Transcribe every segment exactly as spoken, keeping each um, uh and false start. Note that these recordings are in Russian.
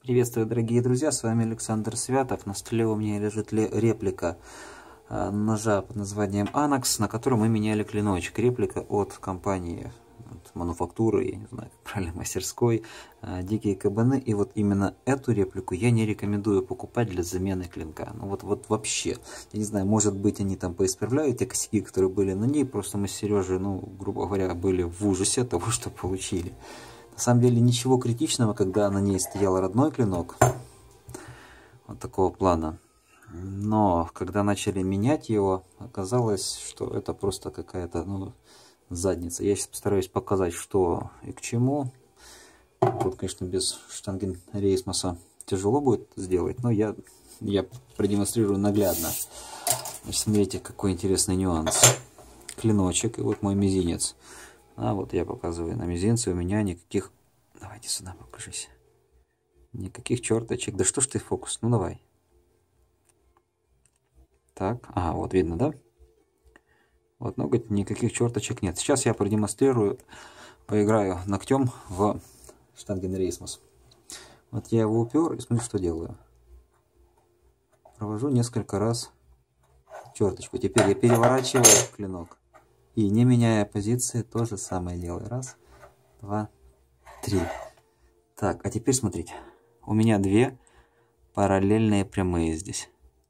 Приветствую, дорогие друзья, с вами Александр Святов. На столе у меня лежит реплика ножа под названием Anax, на котором мы меняли клиночек. Реплика от компании, от мануфактуры, я не знаю, правильно, мастерской, Дикие Кабаны. И вот именно эту реплику я не рекомендую покупать для замены клинка. Ну вот, вот вообще, я не знаю, может быть они там поисправляют те косяки, которые были на ней, просто мы с Сережей, ну, грубо говоря, были в ужасе от того, что получили. На самом деле ничего критичного, когда на ней стоял родной клинок, вот такого плана. Но когда начали менять его, оказалось, что это просто какая-то, ну, задница. Я сейчас постараюсь показать, что и к чему. Тут, конечно, без штангенрейсмоса тяжело будет сделать, но я, я продемонстрирую наглядно. Значит, смотрите, какой интересный нюанс. Клиночек и вот мой мизинец. А вот я показываю на мизинце, у меня никаких... Давайте сюда покажись. Никаких черточек. Да что ж ты фокус? Ну давай. Так, ага, вот видно, да? Вот ноготь, никаких черточек нет. Сейчас я продемонстрирую, поиграю ногтем в штангенрейсмос. Вот я его упер и смотрю, что делаю. Провожу несколько раз черточку. Теперь я переворачиваю клинок. И не меняя позиции, то же самое делаю. Раз, два, три. Так, а теперь смотрите. У меня две параллельные прямые здесь.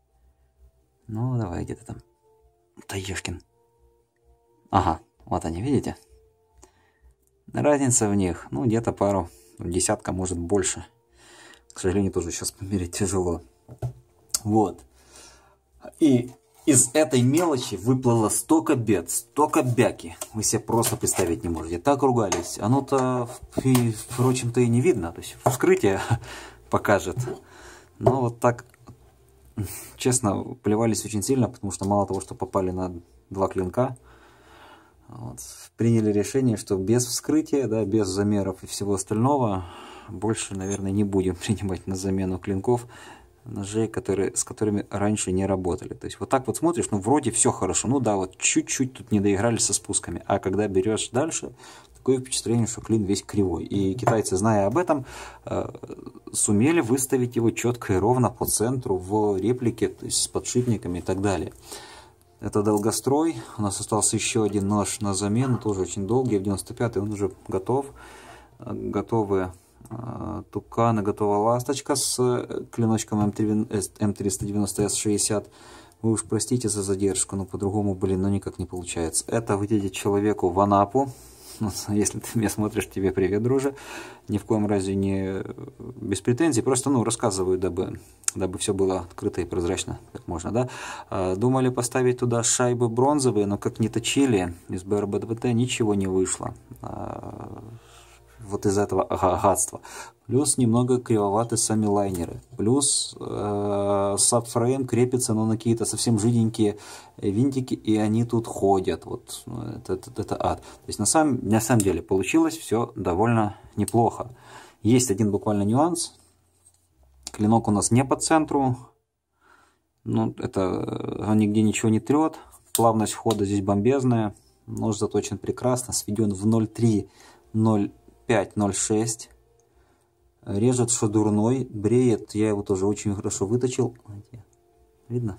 Ну, давай, где-то там. Таешкин. Ага, вот они, видите? Разница в них, ну, где-то пару, десятка, может, больше. К сожалению, тоже сейчас померить тяжело. Вот. И... из этой мелочи выплыло столько бед, столько бяки. Вы себе просто представить не можете. Так ругались. Оно-то, впрочем-то, и не видно. То есть вскрытие покажет. Но вот так, честно, плевались очень сильно, потому что мало того, что попали на два клинка, вот, приняли решение, что без вскрытия, да, без замеров и всего остального, больше, наверное, не будем принимать на замену клинков ножей, которые, с которыми раньше не работали. То есть вот так вот смотришь, ну вроде все хорошо, ну да, вот чуть-чуть тут не доиграли со спусками, а когда берешь дальше, такое впечатление, что клин весь кривой. И китайцы, зная об этом, э, сумели выставить его четко и ровно по центру в реплике, то есть с подшипниками и так далее. Это долгострой, у нас остался еще один нож на замену, тоже очень долгий, в девяносто пятый он уже готов, готовы Туканы, готова ласточка с клиночком эм триста девяносто эс шестьдесят. Вы уж простите за задержку, но по-другому, блин, ну никак не получается. Это выйдет человеку в Анапу. Если ты меня смотришь, тебе привет, друже. Ни в коем разе не без претензий. Просто, ну, рассказываю, дабы, дабы все было открыто и прозрачно, как можно, да. Думали поставить туда шайбы бронзовые, но как не точили, из бэ эр бэ дэ тэ ничего не вышло. Вот из этого гадства. Плюс немного кривоваты сами лайнеры. Плюс э, сабфрейм крепится, но на какие-то совсем жиденькие винтики, и они тут ходят. Вот это, это, это ад. То есть на самом, на самом деле получилось все довольно неплохо. Есть один буквально нюанс. Клинок у нас не по центру. Ну, это он нигде ничего не трет. Плавность хода здесь бомбезная. Нож заточен прекрасно. Сведен в ноль три ноль пять ноль шесть. Режет шадурной, бреет. Я его тоже очень хорошо выточил. Видно?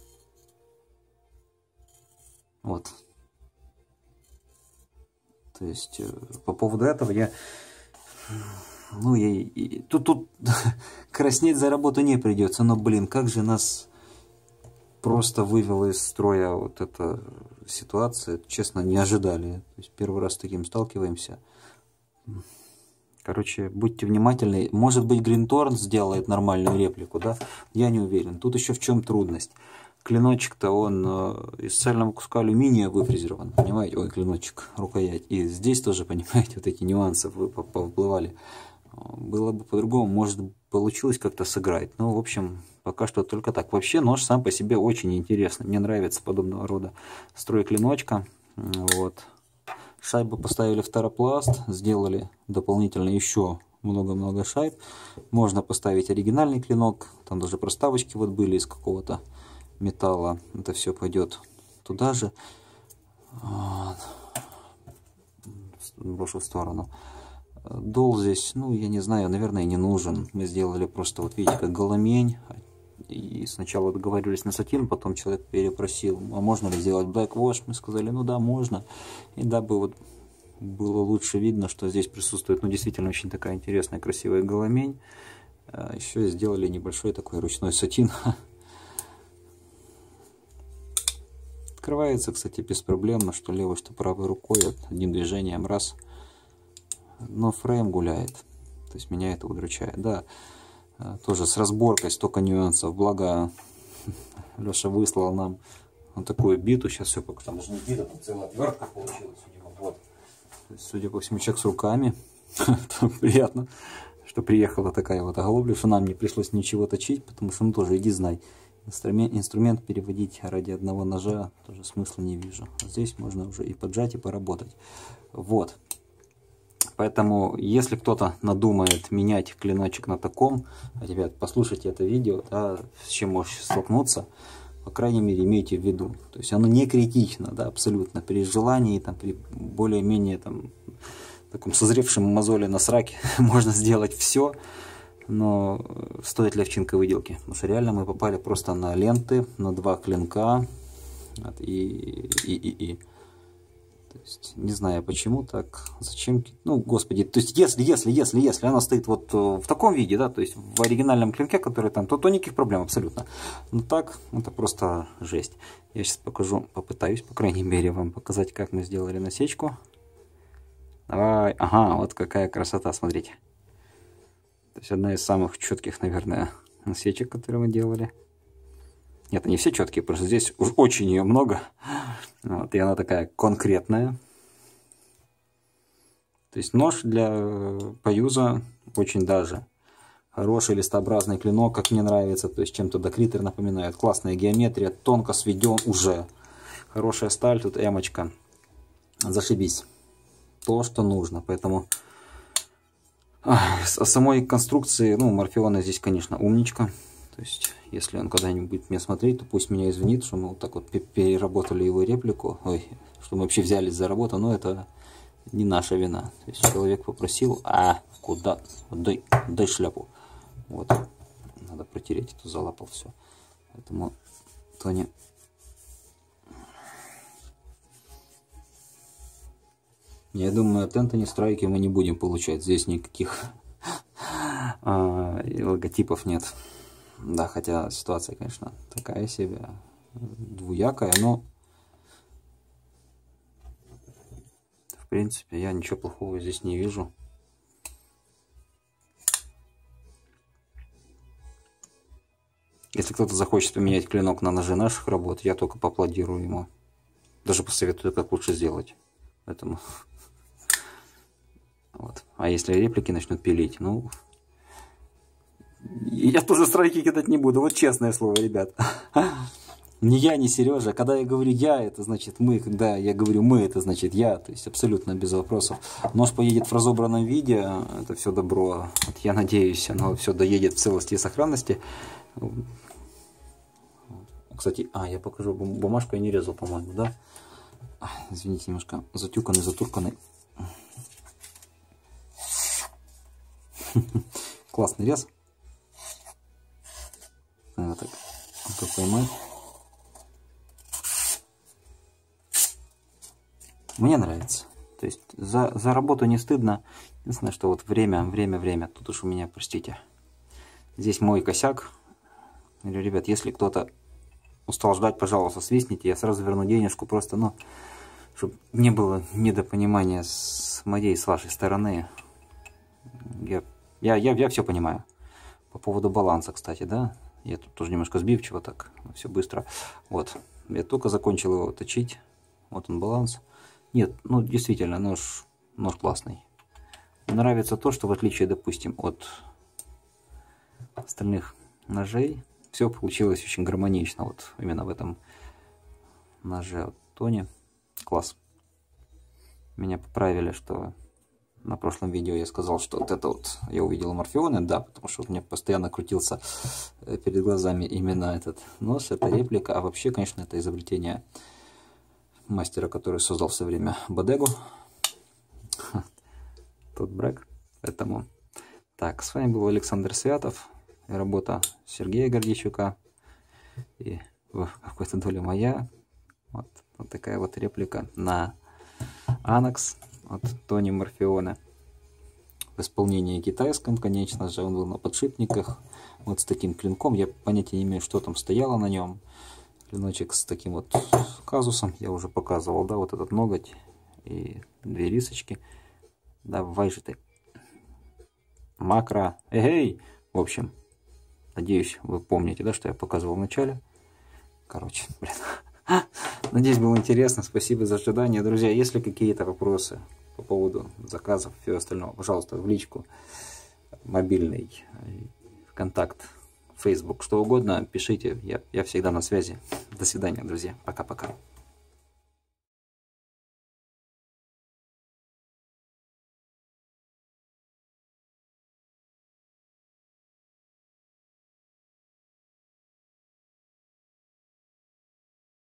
Вот. То есть по поводу этого я... Ну, я... И, тут, тут краснеть за работу не придется. Но, блин, как же нас просто вывела из строя вот эта ситуация. Честно, не ожидали. То есть первый раз с таким сталкиваемся. Короче, будьте внимательны. Может быть, Гринторн сделает нормальную реплику, да? Я не уверен. Тут еще в чем трудность. Клиночек-то он из цельного куска алюминия выфрезерован, понимаете? Ой, клиночек, рукоять. И здесь тоже, понимаете, вот эти нюансы повплывали. Было бы по-другому, может, получилось как-то сыграть. Ну, в общем, пока что только так. Вообще, нож сам по себе очень интересный. Мне нравится подобного рода строй клиночка. Вот. Шайбу поставили второпласт, сделали дополнительно еще много-много шайб. Можно поставить оригинальный клинок, там даже проставочки вот были из какого-то металла. Это все пойдет туда же. Вот. Брошу в сторону. Дол здесь, ну, я не знаю, наверное, не нужен. Мы сделали просто, вот видите, как голомень. И сначала договаривались на сатин, потом человек перепросил, а можно ли сделать black wash? Мы сказали, ну да, можно. И дабы вот было лучше видно, что здесь присутствует, ну, действительно, очень такая интересная, красивая голомень. Еще сделали небольшой такой ручной сатин. Открывается, кстати, беспроблемно, что левой, что правой рукой, вот одним движением раз. Но фрейм гуляет, то есть меня это удручает. Да, тоже с разборкой столько нюансов, благо Леша выслал нам вот такую биту, сейчас все, пока там даже не бита, там целая отвертка получилась у него, вот. То есть, судя по всему, человек с руками, приятно, что приехала такая вот оголовля, что нам не пришлось ничего точить, потому что, ну, тоже иди знай, инструмент, инструмент переводить ради одного ножа тоже смысла не вижу. Здесь можно уже и поджать, и поработать. Вот. Поэтому, если кто-то надумает менять клиночек на таком, ребят, послушайте это видео, да, с чем можете столкнуться, по крайней мере, имейте в виду. То есть оно не критично, да, абсолютно. При желании, там, при более-менее там, таком созревшем мозоле на сраке можно сделать все, но стоит ли овчинка выделки? Потому что реально мы попали просто на ленты, на два клинка, вот, и, и, и, и. То есть, не знаю почему так, зачем, ну, господи, то есть, если, если, если, если она стоит вот в таком виде, да, то есть, в оригинальном клинке, который там, то, то никаких проблем абсолютно. Но так, это просто жесть. Я сейчас покажу, попытаюсь, по крайней мере, вам показать, как мы сделали насечку. Давай, ага, вот какая красота, смотрите. То есть, одна из самых четких, наверное, насечек, которые мы делали. Нет, они все четкие, просто здесь уж очень ее много. Вот, и она такая конкретная. То есть нож для поюза очень даже хороший листообразный клинок, как мне нравится. То есть чем-то докритер напоминает. Классная геометрия, тонко сведен уже. Хорошая сталь, тут эмочка. Зашибись. То, что нужно. Поэтому о самой конструкции, ну, Морфеона здесь, конечно, умничка. То есть, если он когда-нибудь будет меня смотреть, то пусть меня извинит, что мы вот так вот переработали его реплику. Ой, что мы вообще взялись за работу, но это не наша вина. То есть, человек попросил, а куда? Дай, дай шляпу. Вот, надо протереть, это залапал все. Поэтому, Тони... Я думаю, от Энтони страйки мы не будем получать. Здесь никаких логотипов нет. Да, хотя ситуация, конечно, такая себе, двуякая, но в принципе я ничего плохого здесь не вижу. Если кто-то захочет поменять клинок на ножи наших работ, я только поаплодирую ему. Даже посоветую, как лучше сделать. Поэтому вот. А если реплики начнут пилить, ну... Я тоже страйки кидать не буду, вот честное слово, ребят. Ни я, ни Сережа. Когда я говорю я, это значит мы. Когда я говорю мы, это значит я. То есть абсолютно без вопросов. Нож поедет в разобранном виде, это все добро. Вот я надеюсь, оно все доедет в целости и сохранности. Кстати, а, я покажу бумажку, я не резал, по-моему, да? Извините, немножко затюканный, затурканный. Классный рез. Вот так, вот так поймать. Мне нравится. То есть за, за работу не стыдно. Единственное, что вот время, время, время. Тут уж у меня, простите. Здесь мой косяк. Говорю, ребят, если кто-то устал ждать, пожалуйста, свистните. Я сразу верну денежку. Просто, ну, чтобы не было недопонимания с моей, с вашей стороны. Я, я, я, я все понимаю. По поводу баланса, кстати, да. Я тут тоже немножко сбивчиво так, все быстро. Вот, я только закончил его точить. Вот он баланс. Нет, ну действительно, нож, нож классный. Мне нравится то, что в отличие, допустим, от остальных ножей, все получилось очень гармонично. Вот именно в этом ноже от Тони. Класс. Меня поправили, что... На прошлом видео я сказал, что вот это вот я увидел Морфеоны, да, потому что у меня постоянно крутился перед глазами именно этот нос, это реплика, а вообще, конечно, это изобретение мастера, который создал в свое время Бодегу. Тот Брэк. Поэтому, так, с вами был Александр Святов, работа Сергея Гордейчука и в какой-то доле моя. Вот, вот такая вот реплика на Анакс от Тони Морфеона. В исполнении китайском, конечно же, он был на подшипниках. Вот с таким клинком, я понятия не имею, что там стояло на нем. Клиночек с таким вот казусом, я уже показывал, да, вот этот ноготь и две рисочки. Давай же ты. Макро. Эй! В общем, надеюсь, вы помните, да, что я показывал в начале. Короче, блин. Надеюсь, было интересно. Спасибо за ожидание. Друзья, если какие-то вопросы по поводу заказов и всего остального, пожалуйста, в личку, мобильный, контакт, Facebook, что угодно, пишите. Я, я всегда на связи. До свидания, друзья. Пока-пока.